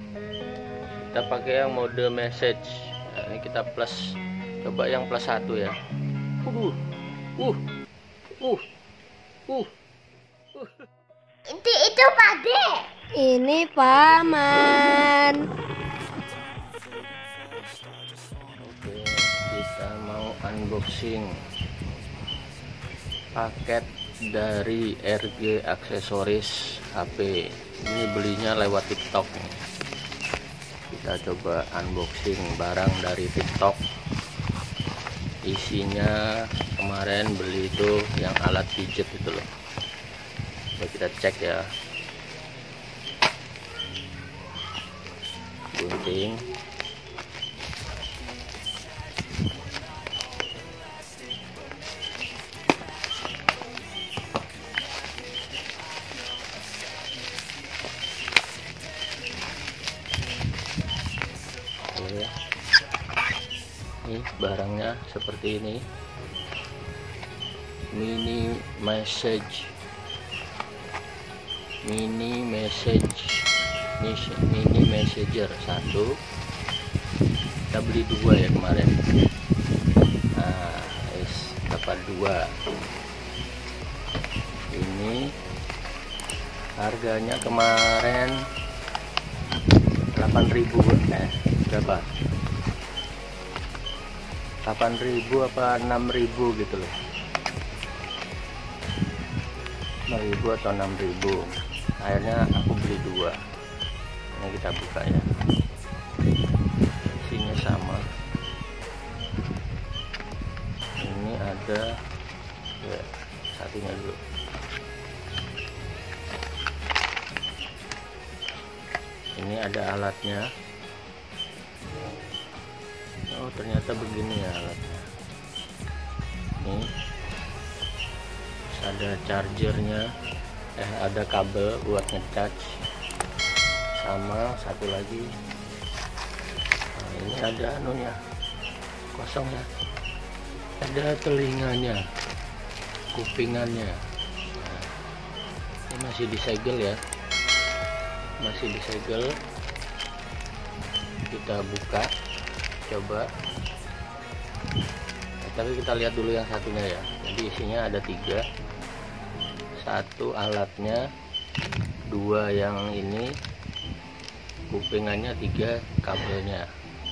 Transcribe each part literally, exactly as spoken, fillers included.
Kita pakai yang mode message. Nah, ini kita plus, coba yang plus satu ya. Uh, uh, uh, uh, uh. Itu itu Pade. Ini paman. Oke, kita mau unboxing paket dari R G Aksesoris H P. Ini belinya lewat TikTok. Kita coba unboxing barang dari TikTok. Isinya kemarin beli itu yang alat pijet itu loh. Coba kita cek ya. Gunting. Oke. Ini barangnya seperti ini. Mini message. Mini message. Mini messenger satu. Kita beli dua ya kemarin. Nah, es dapat dua. Ini harganya kemarin delapan ribu. Eh, berapa? delapan ribu apa enam ribu gitu loh. enam ribu atau enam ribu. Akhirnya aku beli dua. Ini kita buka ya. Isinya sama. Ini ada ya, satunya dulu. Ini ada alatnya. Oh, ternyata begini ya alatnya. Nih. Ada chargernya. Eh, ada kabel buat ngecharge. Sama satu lagi. Nah, ini ada anunya. Kosong ya. Ada telinganya. Kupingannya. Nah, ini masih disegel ya. Masih disegel. Kita buka. Coba, nah, tapi kita lihat dulu yang satunya ya. Jadi isinya ada tiga, satu alatnya, dua yang ini, kupingannya, tiga kabelnya.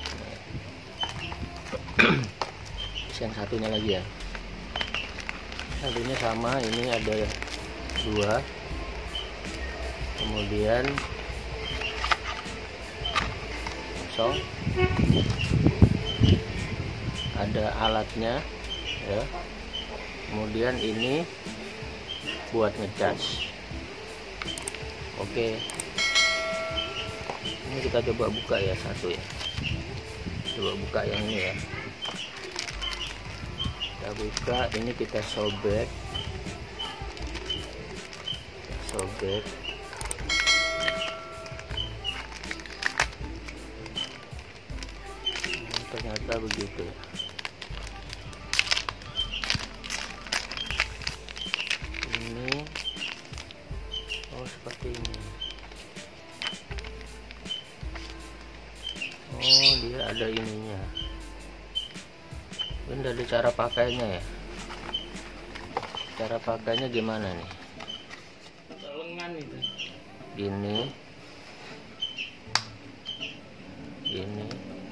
Yang satunya lagi ya, satunya sama, ini ada dua, kemudian kosong. Ada alatnya ya, kemudian ini buat ngecas. Oke, ini kita coba buka ya satu ya, coba buka yang ini ya. Kita buka, ini kita sobek, kita sobek. Ini ternyata begitu ya. Seperti ini. Oh, dia ada ininya. Ini ada cara pakainya ya. Cara pakainya gimana nih? Lengan itu. Gini. Gini.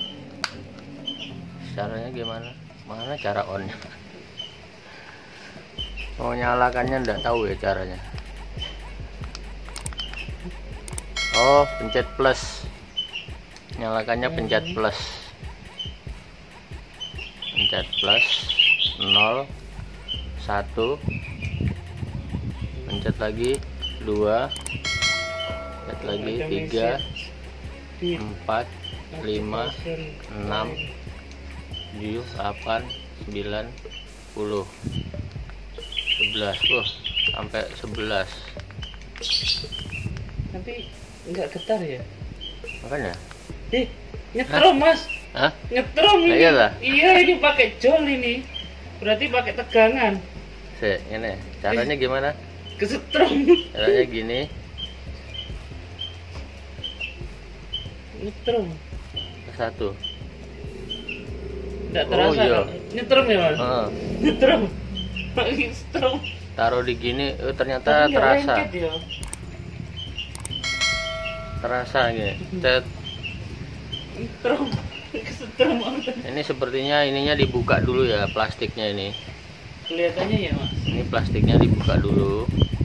Caranya gimana? Mana cara on-nya? Mau nyalakannya enggak tahu ya caranya. Oh, pencet plus. Nyalakannya pencet plus. Pencet plus. nol, satu. Pencet lagi dua. Pencet lagi tiga, empat, lima, enam, tujuh, delapan, sembilan, sepuluh, sebelas. Oh, sampai sebelas. Tapi enggak getar ya? Makanya. Eh, nyetrum mas. Hah? Nyetrum Nah, ini. iyalah. Iya, ini pakai jol ini. Berarti pakai tegangan. Se, ini caranya gimana? Kesetrum. Caranya gini. Nyetrum. Satu. Nggak terasa. Oh, iya. Kan? Nyetrum ya mas? Ah. Nyetrum. Nyetrum. Taruh di gini, eh, ternyata Tapi nggak terasa. lengket ya. Terasa gini. Cet. Nyetrum. Kesetrum. Ini sepertinya ininya dibuka dulu ya, plastiknya ini. Kelihatannya ya mas. Ini plastiknya dibuka dulu.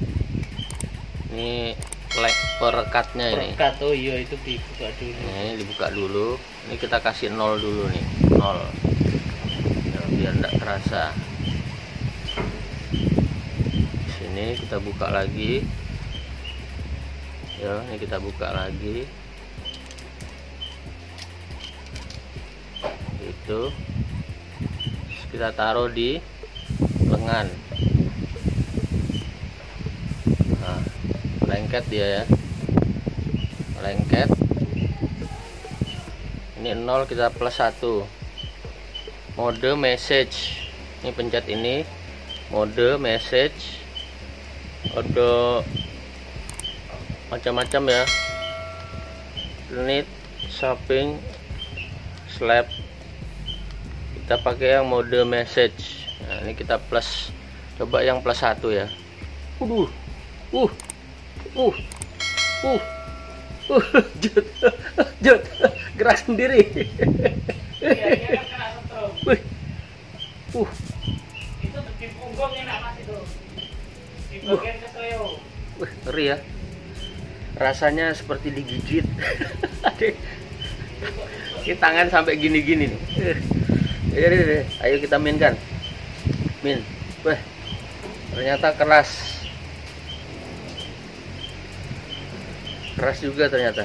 Ini lek perekatnya ini. Perekat, oh iya itu dibuka dulu. Ini dibuka dulu. Ini kita kasih nol dulu nih, nol. Ya, biar enggak terasa. Sini kita buka lagi. Ya, ini kita buka lagi. Itu. Terus kita taruh di lengan. Nah, lengket dia ya, lengket. Ini nol, kita plus satu. Mode message, ini pencet ini, mode message. Ada macam-macam ya, need, shopping, slap. Kita pakai yang mode message. Nah, ini kita plus, coba yang plus satu ya. Waduh, uh, uh, uh, uh, jut, jut, gerak sendiri. Iya, dia kan kena setrum. Wih, uh, Itu di punggung enak mas itu. Di bagian kesleo. wih, ngeri ya. Rasanya seperti digigit. Ini tangan sampai gini-gini nih. Ayo, ayo, ayo, ayo kita mainkan. Min, wah, ternyata keras. Keras juga ternyata.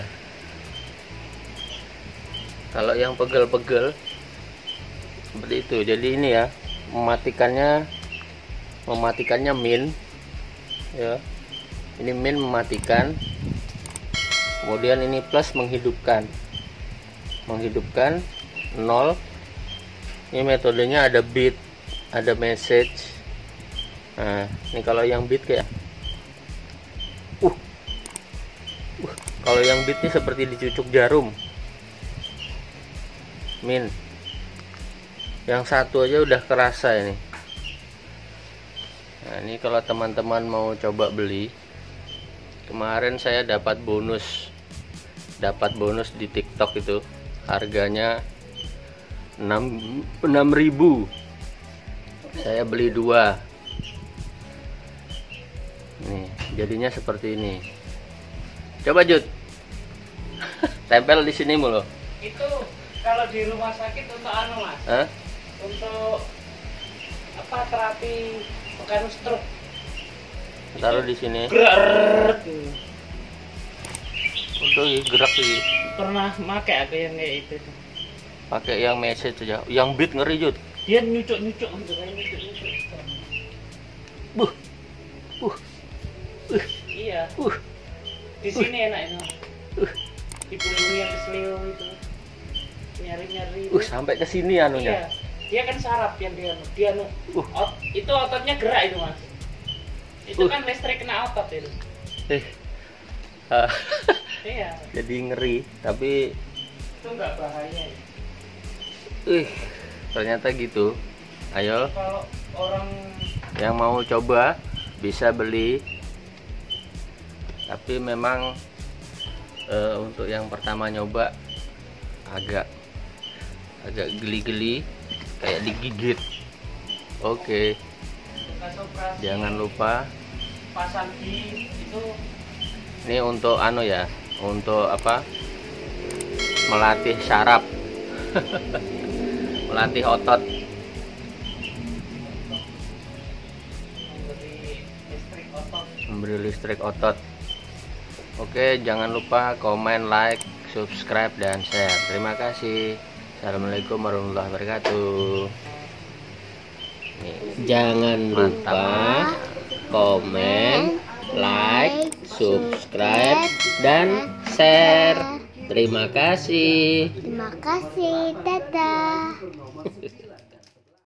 Kalau yang pegel-pegel seperti itu. Jadi ini ya, mematikannya, mematikannya min, ya. Ini min mematikan. Kemudian ini plus menghidupkan, menghidupkan nol. Ini metodenya ada bit, ada message. Nah, ini kalau yang bit kayak uh, uh kalau yang bit ini seperti dicucuk jarum. Min, yang satu aja udah kerasa ini. Nah, ini kalau teman-teman mau coba beli, kemarin saya dapat bonus, dapat bonus di TikTok itu, harganya enam ribu. Saya beli dua. Nih, jadinya seperti ini. Coba Jud. Tempel di sini mulu. Itu kalau di rumah sakit untuk anu mas. Hah? Untuk apa, terapi pekan stroke. Taruh di sini. Gerak. Untuk gerak sih. Pernah make aku yang kayak itu. Pakai yang message aja. Yang beat ngeri Jud. Dia nyucuk-nyucuk gitu, kayak nyucuk-nyucuk. Buh. Uh. Uh. Iya. Uh. Di sini enak itu. Uh. Di punggung yang kesleo itu. Nyari-nyari. Uh, sampai ke sini anunya. Iya. Dia kan saraf yang dia dia anu. Uh. Ot, itu ototnya gerak itu mas. Itu Uh. kan listrik kena otot itu. Eh. Uh. Iya. Jadi ngeri, tapi Itu nggak bahaya. Ya. ih, ternyata gitu. Ayo, Kalau orang yang mau coba bisa beli. Tapi memang eh, untuk yang pertama nyoba agak agak geli-geli, kayak digigit. Oke, bekas operasi jangan lupa. pasang di itu Ini untuk anu ya, untuk apa? Melatih syaraf. Melatih otot. memberi listrik otot. Memberi listrik otot. Oke, jangan lupa komen, like, subscribe, dan share. Terima kasih. Assalamualaikum warahmatullahi wabarakatuh. Nih, jangan lupa komen, like, subscribe, dan share. Terima kasih. Terima kasih, dadah.